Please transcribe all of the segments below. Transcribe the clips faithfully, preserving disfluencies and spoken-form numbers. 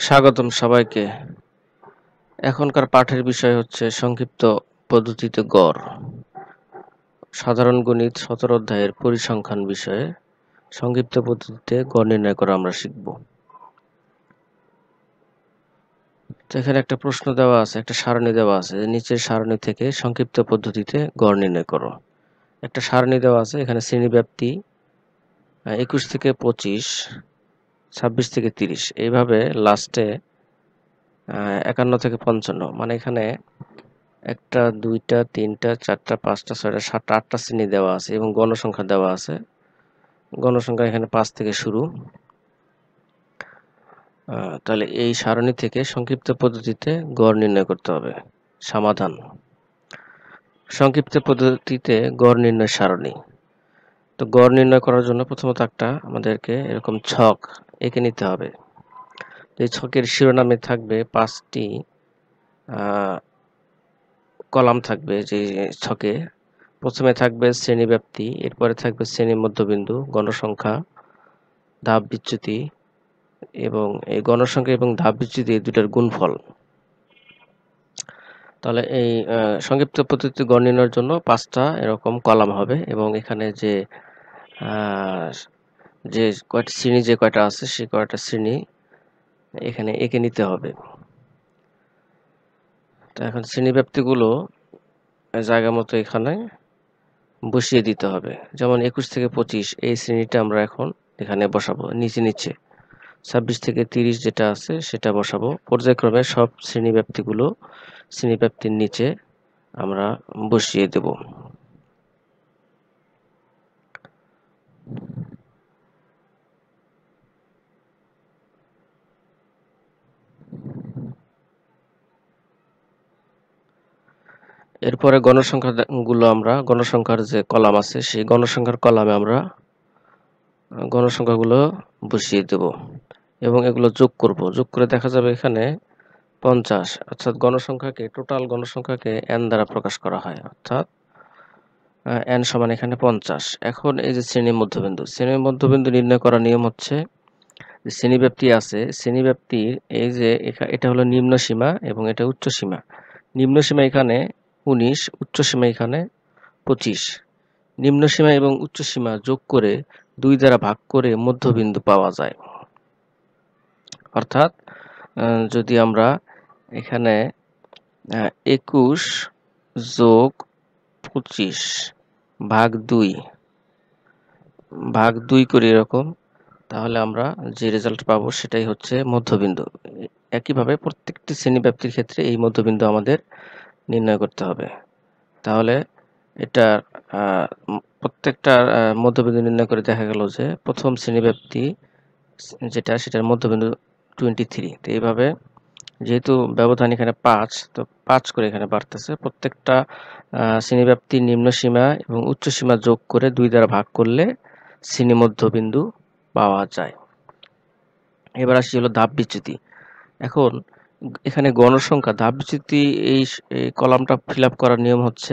স্বাগতম সবাইকে। এখনকার পাঠের বিষয় হচ্ছে সংক্ষিপ্ত পদ্ধতিতে গড়। সাধারণ গণিত সতেরো অধ্যায়ের পরিসংখ্যান বিষয়ে সংক্ষিপ্ত পদ্ধতিতে গড় নির্ণয় করা আমরা শিখব। তো এখানে একটা প্রশ্ন দেওয়া আছে, একটা সারণী দেওয়া আছে, নিচের সারণী থেকে সংক্ষিপ্ত পদ্ধতিতে গড় নির্ণয় করো। একটা সারণী দেওয়া আছে, এখানে শ্রেণীব্যাপ্তি একুশ থেকে পঁচিশ, ছাব্বিশ থেকে তিরিশ, এইভাবে লাস্টে একান্ন থেকে পঞ্চান্ন, মানে এখানে একটা, দুইটা, তিনটা, চারটা, পাঁচটা, ছয়টা, সাতটা, আটটা শ্রেণী দেওয়া আছে এবং গণসংখ্যা দেওয়া আছে। গণসংখ্যা এখানে পাঁচ থেকে শুরু। তাহলে এই সারণী থেকে সংক্ষিপ্ত পদ্ধতিতে গড় নির্ণয় করতে হবে। সমাধান: সংক্ষিপ্ত পদ্ধতিতে গড় নির্ণয় সারণী। তো গড় নির্ণয় করার জন্য প্রথমত একটা আমাদেরকে এরকম ছক এঁকে নিতে হবে। এই ছকের শিরোনামে থাকবে পাঁচটি কলাম থাকবে। যে ছকে প্রথমে থাকবে শ্রেণীব্যাপ্তি, এরপরে থাকবে শ্রেণী মধ্যবিন্দু, গণসংখ্যা, ধাপ বিচ্যুতি এবং এই গণসংখ্যা এবং ধাপ বিচ্যুতি এই দুটার গুণফল। তাহলে এই সংক্ষিপ্ত পদ্ধতি গড় নির্ণয়ের জন্য পাঁচটা এরকম কলাম হবে এবং এখানে যে যে কয়টা শ্রেণী যে কয়টা আছে সেই কয়টা শ্রেণী এখানে এঁকে নিতে হবে। তো এখন শ্রেণীব্যাপ্তিগুলো জায়গা মতো এখানে বসিয়ে দিতে হবে। যেমন একুশ থেকে পঁচিশ এই শ্রেণীটা আমরা এখন এখানে বসাবো নিচে নিচে। ছাব্বিশ থেকে তিরিশ যেটা আছে সেটা বসাবো। পর্যায়ক্রমে সব শ্রেণীব্যাপ্তিগুলো শ্রেণীব্যাপ্তির নিচে আমরা বসিয়ে দেব। এরপরে গণসংখ্যা গুলো আমরা গণসংখ্যার যে কলাম আছে সেই গণসংখ্যার কলামে আমরা গণসংখ্যাগুলো বসিয়ে দেব এবং এগুলো যোগ করব। যোগ করে দেখা যাবে এখানে পঞ্চাশ, অর্থাৎ গণসংখ্যাকে টোটাল গণসংখ্যাকে এন দ্বারা প্রকাশ করা হয়, অর্থাৎ এন সমান এখানে পঞ্চাশ। এখন এই যে শ্রেণী মধ্যবিন্দু, শ্রেণী মধ্যবিন্দু নির্ণয় করার নিয়ম হচ্ছে যে শ্রেণীব্যাপ্তি আছে, শ্রেণীব্যাপ্তির এই যে এটা হলো নিম্ন সীমা এবং এটা উচ্চ সীমা। নিম্ন সীমা এখানে উনিশ, উচ্চ সীমা এখানে পঁচিশ। নিম্ন সীমা এবং উচ্চ সীমা যোগ করে দুই দ্বারা ভাগ করে মধ্যবিন্দু পাওয়া যায়। অর্থাৎ যদি আমরা এখানে একুশ যোগ পঁচিশ ভাগ দুই ভাগ দুই করি এরকম, তাহলে আমরা যে রেজাল্ট পাবো সেটাই হচ্ছে মধ্যবিন্দু। একইভাবে প্রত্যেকটি শ্রেণীব্যাপ্তির ক্ষেত্রে এই মধ্যবিন্দু আমাদের নির্ণয় করতে হবে। তাহলে এটা প্রত্যেকটা মধ্যবিন্দু নির্ণয় করে দেখা গেল যে প্রথম শ্রেণীব্যাপ্তি যেটা সেটার মধ্যবিন্দু টোয়েন্টি থ্রি। তো এইভাবে যেহেতু ব্যবধান এখানে পাঁচ, তো পাঁচ করে এখানে বাড়তেছে। প্রত্যেকটা শ্রেণীব্যাপ্তির নিম্ন সীমা এবং উচ্চ সীমা যোগ করে দুই দ্বারা ভাগ করলে শ্রেণী মধ্যবিন্দু পাওয়া যায়। এবার আসি হলো ধাপ বিচ্যুতি। এখন এখানে গণসংখ্যা ধাপ বিচ্যুতি এই কলামটা ফিল আপ করার নিয়ম হচ্ছে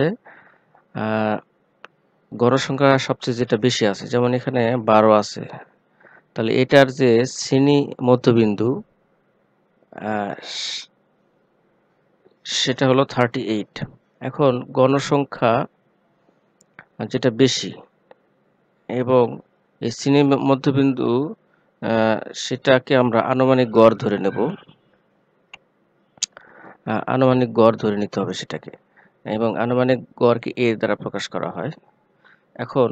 গণসংখ্যা সবচেয়ে যেটা বেশি আছে, যেমন এখানে বারো আছে, তাহলে এটার যে শ্রেণী মধ্যবিন্দু সেটা হলো থার্টি এইট। এখন গণসংখ্যা যেটা বেশি এবং এই শ্রেণী মধ্যবিন্দু সেটাকে আমরা আনুমানিক গড় ধরে নেব। আনুমানিক গড় ধরে নিতে হবে সেটাকে, এবং আনুমানিক গড়কে এ দ্বারা প্রকাশ করা হয়। এখন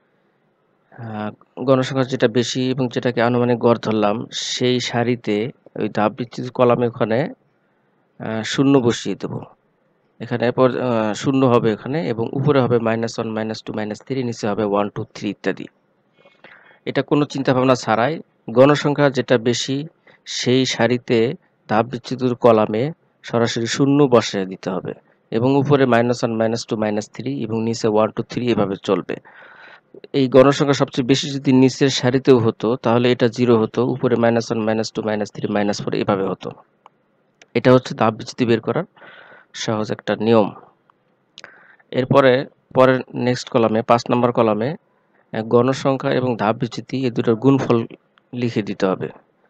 গণসংখ্যা যেটা বেশি এবং যেটাকে আনুমানিক গড় ধরলাম সেই সারিতে ওই ধাপ ভিত্তিক কলামে ওখানে শূন্য বসিয়ে দেব। এখানে শূন্য হবে এখানে, এবং উপরে হবে minus one, minus two, minus three, নিচে হবে ওয়ান, টু, থ্রি ইত্যাদি। এটা কোনো চিন্তা ভাবনা ছাড়াই গণসংখ্যা যেটা বেশি সেই সারিতে ধাপ বিচ্যুতির কলামে সরাসরি শূন্য বসিয়ে দিতে হবে, এবং উপরে minus one, minus two, minus three এবং নিচে ওয়ান, টু, থ্রি এভাবে চলবে। এই গণসংখ্যা সবচেয়ে বেশি যদি নিচের সারিতেও হতো তাহলে এটা জিরো হতো, উপরে minus one, minus two, minus three, minus four এভাবে হতো। এটা হচ্ছে ধাপ বিচ্যুতি বের করার সহজ একটা নিয়ম। এরপরে পরের নেক্সট কলামে পাঁচ নম্বর কলামে গণসংখ্যা এবং ধাপ বিচ্যুতি এই দুটোর গুণফল লিখে দিতে হবে।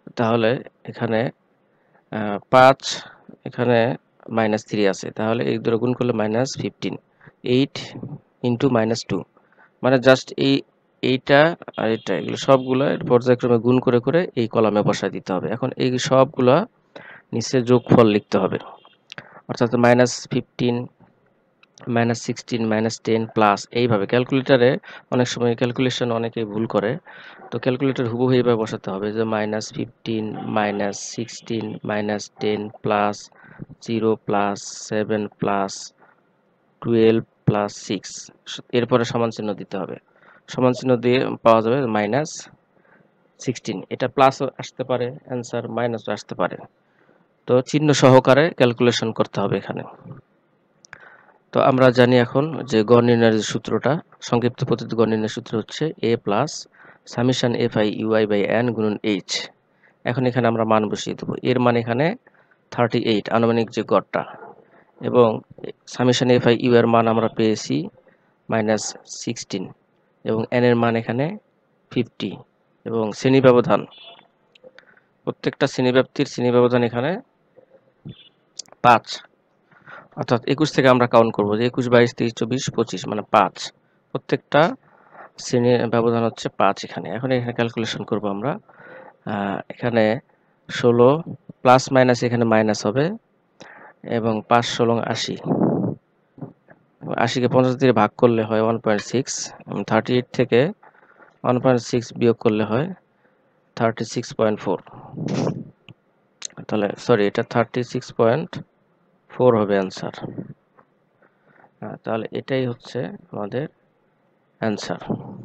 তাহলে এখানে পাঁচ, এখানে মাইনাস থ্রি আছে, তাহলে এই দুটো গুণ করলে minus fifteen. Eight into minus two, মানে জাস্ট এই এইটা আর এটা এগুলো সবগুলো পর্যায়ক্রমে গুণ করে করে এই কলামে বসায় দিতে হবে। এখন এই সবগুলা নিচে যোগফল লিখতে হবে, অর্থাৎ minus fifteen, minus sixteen, minus ten plus, এইভাবে ক্যালকুলেটারে অনেক সময় ক্যালকুলেশন অনেকেই ভুল করে, তো ক্যালকুলেটর হুবহু এইভাবে বসাতে হবে যে minus fifteen, minus sixteen, minus ten plus zero plus seven plus twelve plus six, এরপরে সমান চিহ্ন দিতে হবে। সমান চিহ্ন দিয়ে পাওয়া যাবে মাইনাস সিক্সটিন। এটা প্লাসও আসতে পারে অ্যান্সার, মাইনাসও আসতে পারে, তো চিহ্ন সহকারে ক্যালকুলেশন করতে হবে এখানে। তো আমরা জানি এখন যে গড় নির্ণয়ের সূত্রটা, সংক্ষিপ্ত পদ্ধতি গড় নির্ণয়ের সূত্র হচ্ছে A plus summation F I U I by N গুণন এইচ। এখন এখানে আমরা মান বসিয়ে দেবো, এর মান এখানে থার্টি এইট আনুমানিক যে গড়টা, এবং সামেশন এফ আই ইউ এর মান আমরা পেয়েছি মাইনাস সিক্সটিন, এবং এন এর মান এখানে ফিফটি, এবং শ্রেণী ব্যবধান, প্রত্যেকটা শ্রেণী ব্যাপ্তির শ্রেণী ব্যবধান এখানে পাঁচ, অর্থাৎ একুশ থেকে আমরা কাউন্ট করবো যে একুশ, বাইশ, তেইশ, চব্বিশ, পঁচিশ, মানে পাঁচ, প্রত্যেকটা শ্রেণীর ব্যবধান হচ্ছে পাঁচ এখানে। এখন এখানে ক্যালকুলেশন করব আমরা, এখানে ষোলো প্লাস মাইনাস এখানে মাইনাস হবে, এবং পাঁচ ষোলো আশি, আশিকে পঞ্চাশ দিয়ে ভাগ করলে হয় one point six, thirty eight থেকে ওয়ান পয়েন্ট সিক্স বিয়োগ করলে হয় থার্টি সিক্স পয়েন্ট ফোর, তাহলে সরি এটা থার্টি সিক্স পয়েন্ট ফোর হবে অ্যান্সার। তাহলে এটাই হচ্ছে আমাদের অ্যান্সার।